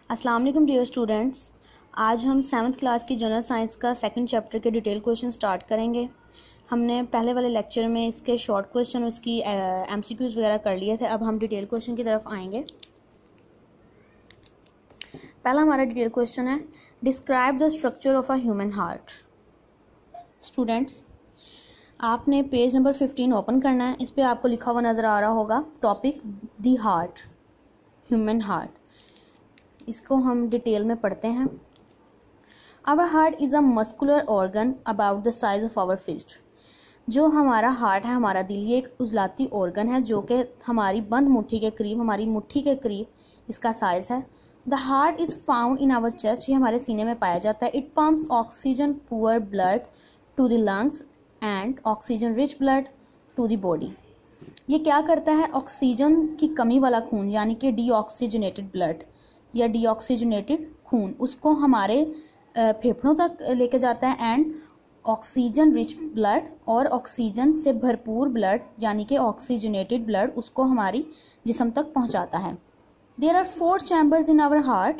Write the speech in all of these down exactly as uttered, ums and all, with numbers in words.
अस्सलाम वालेकुम dear students. आज हम सेवन्थ क्लास की जनरल साइंस का सेकंड चैप्टर के डिटेल क्वेश्चन स्टार्ट करेंगे। हमने पहले वाले लेक्चर में इसके शॉर्ट क्वेश्चन, उसकी एमसीक्यूज वगैरह कर लिए थे। अब हम डिटेल क्वेश्चन की तरफ आएंगे। पहला हमारा डिटेल क्वेश्चन है, describe the structure of a human heart. Students, आपने पेज नंबर फिफ्टीन ओपन करना है। इस पर आपको लिखा हुआ नज़र आ रहा होगा topic the heart, human heart. इसको हम डिटेल में पढ़ते हैं। Our heart is a muscular organ about the size of our fist. जो हमारा हार्ट है, हमारा दिल, ये एक उजलाती ऑर्गन है जो कि हमारी बंद मुट्ठी के करीब, हमारी मुट्ठी के करीब इसका साइज़ है। The heart is found in our chest. ये हमारे सीने में पाया जाता है। It pumps oxygen poor blood to the lungs and oxygen rich blood to the body. ये क्या करता है? ऑक्सीजन की कमी वाला खून, यानी कि डीऑक्सीजनेटेड ब्लड या डीऑक्सीजनेटेड खून, उसको हमारे फेफड़ों तक लेके जाता है एंड ऑक्सीजन रिच ब्लड और ऑक्सीजन से भरपूर ब्लड यानी कि ऑक्सीजनेटेड ब्लड उसको हमारी जिस्म तक पहुंचाता है। There are four chambers in our heart.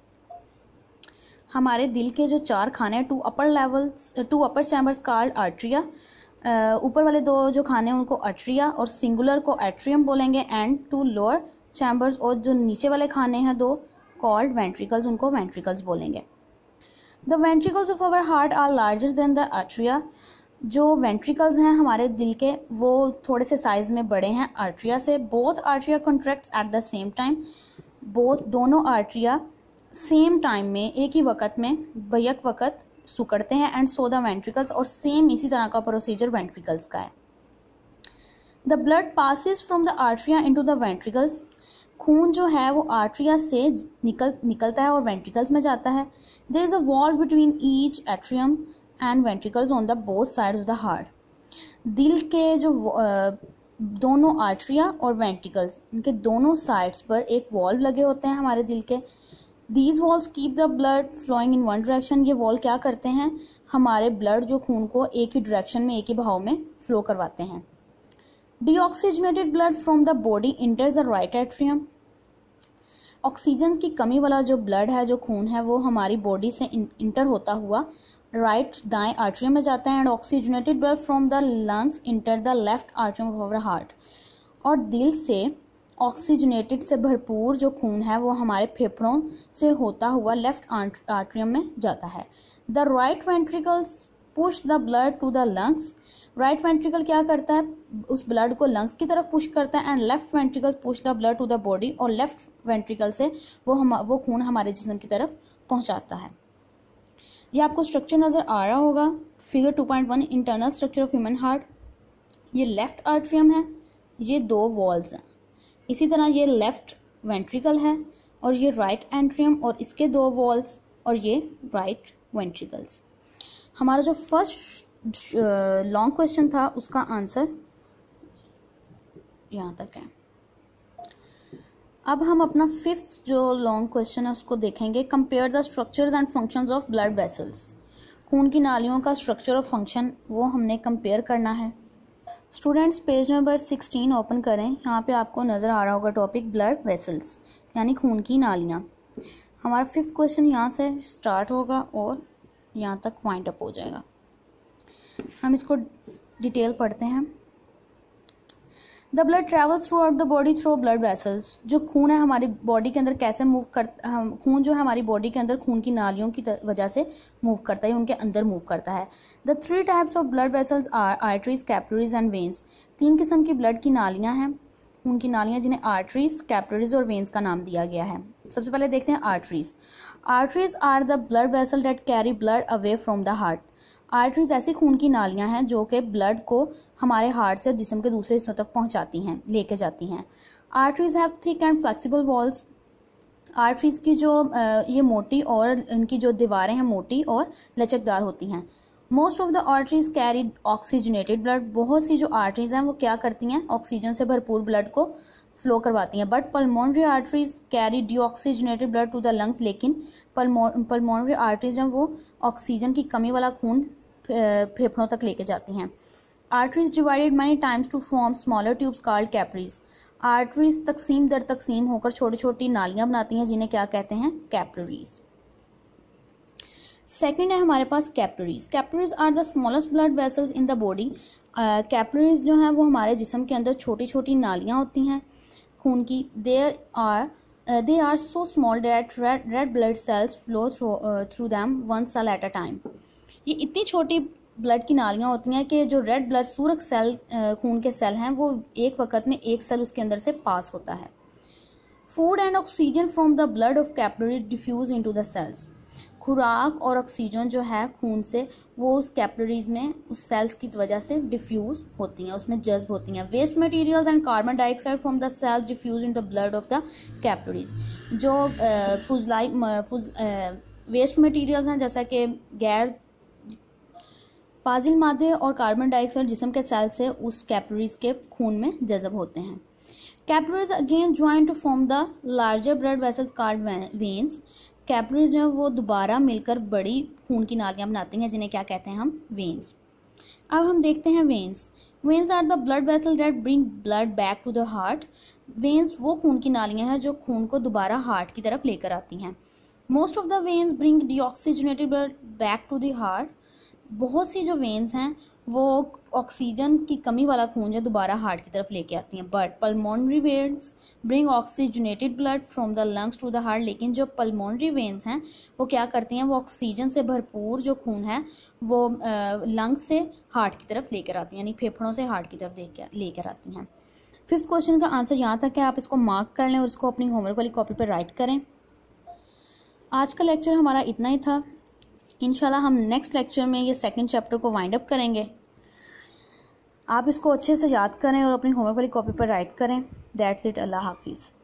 हमारे दिल के जो चार खाने हैं, two upper levels two upper chambers called atria. ऊपर वाले दो जो खाने हैं उनको आर्ट्रिया और सिंगुलर को एट्रियम बोलेंगे, एंड टू लोअर चैम्बर्स, और जो नीचे वाले खाने हैं दो कॉल्ड वेंट्रिकल्स, उनको वेंट्रिकल्स बोलेंगे। The ventricles of our heart are larger than the atria. जो वेंट्रिकल्स हैं हमारे दिल के, वो थोड़े से साइज में बड़े हैं आर्ट्रिया से। Both atria contracts at the same time. Both दोनों आर्ट्रिया सेम टाइम में, एक ही वक्त में, बैक वक्त सुकड़ते हैं। एंड सो द वेंट्रिकल्स, और सेम इसी तरह का प्रोसीजर वेंट्रिकल्स का है। The blood passes from the atria into the ventricles. खून जो है वो आर्ट्रिया से निकल निकलता है और वेंट्रिकल्स में जाता है। There is a wall between each atrium and ventricles on the both sides of the heart. दिल के जो दोनों आर्ट्रिया और वेंट्रिकल्स, इनके दोनों साइड्स पर एक वॉल लगे होते हैं हमारे दिल के। These walls keep the blood flowing in one direction. ये वॉल क्या करते हैं? हमारे ब्लड जो खून को एक ही डायरेक्शन में, एक ही बहाव में फ्लो करवाते हैं। Deoxygenated blood from the body enters the right atrium. Oxygen की कमी वाला जो ब्लड है, जो खून है, वो हमारी बॉडी से इंटर होता हुआ राइट right, दाएं आर्ट्रियम में जाता है। And oxygenated blood from the lungs enter the left atrium of our heart. और दिल से ऑक्सीजनेटेड से भरपूर जो खून है वो हमारे फेफड़ों से होता हुआ लेफ्ट आर्ट्रियम में जाता है। The right ventricles push the blood to the lungs. Right ventricle क्या करता है? उस ब्लड को लंग्स की तरफ पुश करता है। And left ventricle push the blood to the body, और लेफ्ट वेंट्रिकल से वो हम वो खून हमारे जिस्म की तरफ पहुंचाता है। ये आपको स्ट्रक्चर नज़र आ रहा होगा, figure two point one, internal structure of human heart. ये लेफ्ट आर्ट्रियम है, ये दो वॉल्व्स हैं। इसी तरह ये लेफ्ट वेंट्रिकल है और ये राइट एंट्रियम और इसके दो वॉल्व्स, और ये राइट वेंट्रिकल्स। हमारा जो फर्स्ट लॉन्ग क्वेश्चन था उसका आंसर यहाँ तक है। अब हम अपना फिफ्थ जो लॉन्ग क्वेश्चन है उसको देखेंगे। Compare the structures and functions of blood vessels. खून की नालियों का स्ट्रक्चर और फंक्शन वो हमने कंपेयर करना है। Students, page number sixteen open करें। यहाँ पे आपको नज़र आ रहा होगा टॉपिक ब्लड वेसल्स, यानी खून की नालियाँ। हमारा फिफ्थ क्वेश्चन यहाँ से स्टार्ट होगा और यहाँ तक वाइंड अप हो जाएगा। हम इसको डिटेल पढ़ते हैं। The blood travels throughout the body through blood vessels. जो खून है हमारी बॉडी के अंदर कैसे मूव कर हम खून जो है हमारी बॉडी के अंदर खून की नालियों की वजह से मूव करता है, उनके अंदर मूव करता है। The three types of blood vessels are arteries, capillaries and veins. तीन किस्म की ब्लड की नालियाँ हैं, खून की नालियाँ, जिन्हें आर्टरीज, कैपिलरीज और वेन्स का नाम दिया गया है। सबसे पहले देखते हैं arteries. Arteries are the blood vessel that carry blood away from the heart. Arteries ऐसी खून की नालियां हैं जो कि ब्लड को हमारे हार्ट से जिस्म के दूसरे हिस्सों तक पहुंचाती हैं, लेके जाती हैं। Arteries have thick and flexible walls. Arteries की जो ये मोटी और इनकी जो दीवारें हैं मोटी और लचकदार होती हैं। Most of the arteries carry oxygenated blood. बहुत सी जो आर्टरीज हैं वो क्या करती हैं? ऑक्सीजन से भरपूर ब्लड को फ्लो करवाती हैं। But pulmonary arteries carry deoxygenated blood to the lungs. लेकिन पल्मोनरी आर्टरीज हैं वो ऑक्सीजन की कमी वाला खून फेफड़ों तक लेके जाती हैं। Arteries divided many times to form smaller tubes called capillaries. Arteries तकसीम दर तकसीम होकर छोटी छोटी नालियाँ बनाती हैं जिन्हें क्या कहते हैं, कैपिलरीज। सेकंड है हमारे पास capillaries. Capillaries are the smallest blood vessels in the body. Capillaries जो हैं वो हमारे जिस्म के अंदर छोटी छोटी नालियाँ होती हैं खून की। There are they are so small that red red blood cells flow through them one cell at a time. ये इतनी छोटी ब्लड की नालियाँ होती हैं कि जो रेड ब्लड सूरक सेल खून के सेल हैं वो एक वक्त में एक सेल उसके अंदर से पास होता है। Food and oxygen from the blood of capillary diffuse into the cells. खुराक और ऑक्सीजन जो है खून से वो उस कैपिलरीज में उस सेल्स की वजह से डिफ्यूज होती हैं, उसमें जज्ब होती हैं। Waste materials and carbon dioxide from the cells diffuse in the blood of the capillaries. जो फुजलाई फुज वेस्ट मटेरियल्स हैं जैसा कि गैर फाजिल मादे और कार्बन डाइऑक्साइड जिस्म के सेल से उस कैपिलरीज के खून में जज्ब होते हैं। Capillaries again join to form the larger blood vessels called veins. Capillaries जो है वो दोबारा मिलकर बड़ी खून की नालियाँ बनाती हैं जिन्हें क्या कहते हैं हम, वेन्स। अब हम देखते हैं veins. Veins are the blood vessel that bring blood back to the heart. Veins वो खून की नालियाँ हैं जो खून को दोबारा हार्ट की तरफ लेकर आती हैं। Most of the veins bring deoxygenated blood back to the heart. बहुत सी जो वेन्स हैं वो ऑक्सीजन की कमी वाला खून जो दोबारा हार्ट की तरफ लेके आती हैं। But pulmonary veins bring oxygenated blood from the lungs to the heart. लेकिन जो पल्मोनरी वेन्स हैं वो क्या करती हैं, वो ऑक्सीजन से भरपूर जो खून है वो लंग्स से हार्ट की तरफ लेकर आती हैं, यानी फेफड़ों से हार्ट की तरफ लेकर आती हैं। फिफ्थ क्वेश्चन का आंसर यहाँ तक है, आप इसको मार्क कर लें और इसको अपनी होमवर्क वाली कॉपी पर राइट करें। आज का लेक्चर हमारा इतना ही था। इंशाल्लाह हम नेक्स्ट लेक्चर में ये सेकंड चैप्टर को वाइंड अप करेंगे। आप इसको अच्छे से याद करें और अपनी होमवर्क वाली कॉपी पर राइट करें। That's it. अल्लाह हाफिज़।